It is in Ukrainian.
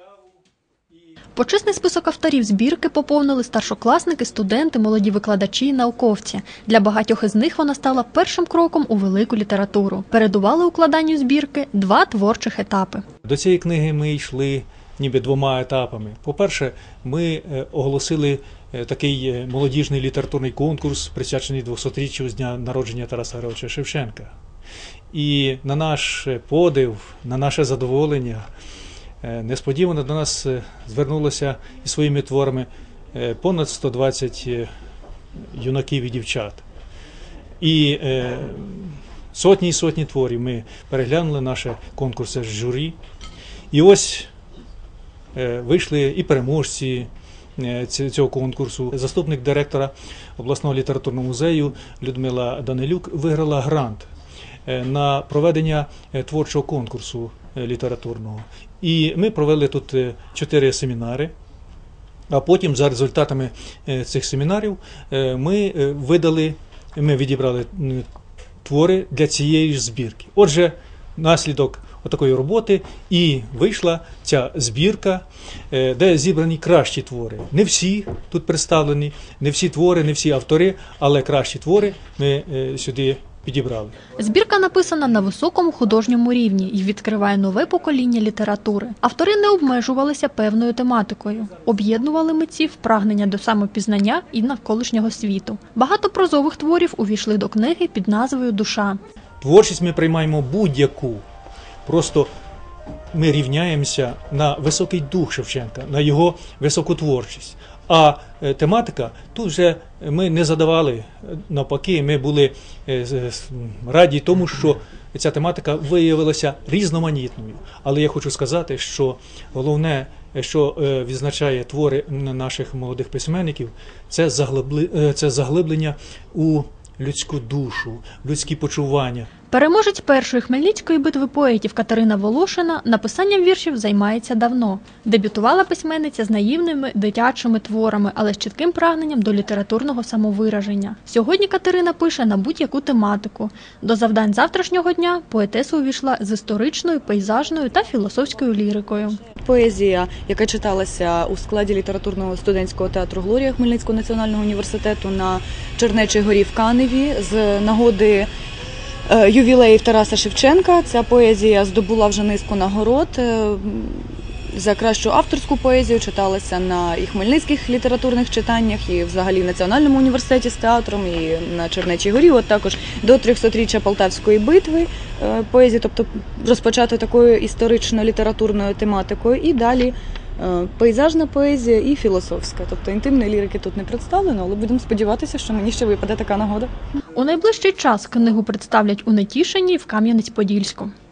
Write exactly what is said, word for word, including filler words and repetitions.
Почесний список авторів збірки поповнили старшокласники, студенти, молоді викладачі і науковці. Для багатьох із них вона стала першим кроком у велику літературу. Передували укладанню збірки два творчих етапи. До цієї книги ми йшли ніби двома етапами. По-перше, ми оголосили такий молодіжний літературний конкурс, присвячений двохсотріччю з дня народження Тараса Григоровича Шевченка. І на наш подив, на наше задоволення, несподівано до нас звернулося із своїми творами понад сто двадцять юнаків і дівчат. І сотні і сотні творів ми переглянули наше конкурси з журі. І ось вийшли і переможці цього конкурсу. Заступник директора обласного літературного музею Людмила Данилюк виграла грант на проведення творчого конкурсу літературного. І ми провели тут чотири семінари, а потім за результатами цих семінарів ми видали, ми відібрали твори для цієї ж збірки. Отже, наслідок отакої роботи і вийшла ця збірка, де зібрані кращі твори. Не всі тут представлені, не всі твори, не всі автори, але кращі твори ми сюди підібрали. Збірка написана на високому художньому рівні і відкриває нове покоління літератури. Автори не обмежувалися певною тематикою. Об'єднували митців прагнення до самопізнання і навколишнього світу. Багато прозових творів увійшли до книги під назвою «Душа». Творчість ми приймаємо будь-яку. Просто ми рівняємося на високий дух Шевченка, на його високу творчість. А тематика, тут вже ми не задавали, навпаки, ми були раді тому, що ця тематика виявилася різноманітною. Але я хочу сказати, що головне, що відзначає твори наших молодих письменників, це заглиблення у людську душу, людські почування. Переможець першої Хмельницької битви поетів Катерина Волошина написанням віршів займається давно. Дебютувала письменниця з наївними дитячими творами, але з чітким прагненням до літературного самовираження. Сьогодні Катерина пише на будь-яку тематику. До завдань завтрашнього дня поетеса увійшла з історичною, пейзажною та філософською лірикою. Поезія, яка читалася у складі літературного студентського театру «Глорія» Хмельницького національного університету на Чернечій горі в Каневі з нагоди ювілеїв Тараса Шевченка. Ця поезія здобула вже низку нагород. За кращу авторську поезію читалася на і хмельницьких літературних читаннях, і взагалі в Національному університеті з театром, і на Чернечій горі, от також до трьохсотріччя Полтавської битви поезії, тобто розпочати такою історично-літературною тематикою, і далі пейзажна поезія і філософська. Тобто інтимної лірики тут не представлено, але будемо сподіватися, що мені ще випаде така нагода. У найближчий час книгу представлять у Нетішині і в Кам'янець-Подільську.